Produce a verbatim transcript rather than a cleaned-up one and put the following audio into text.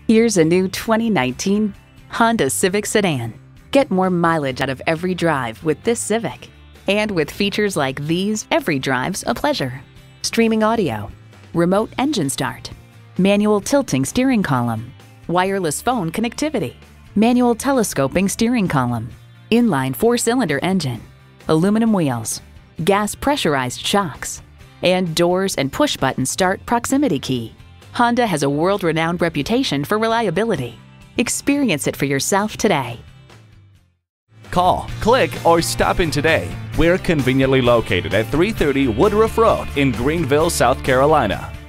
Here's a new twenty nineteen Honda Civic sedan. Get more mileage out of every drive with this Civic. And with features like these, every drive's a pleasure. Streaming audio, remote engine start, manual tilting steering column, wireless phone connectivity, manual telescoping steering column, inline four-cylinder engine, aluminum wheels, gas pressurized shocks, and doors and push-button start proximity key. Honda has a world-renowned reputation for reliability. Experience it for yourself today. Call, click, or stop in today. We're conveniently located at three thirty Woodruff Road in Greenville, South Carolina.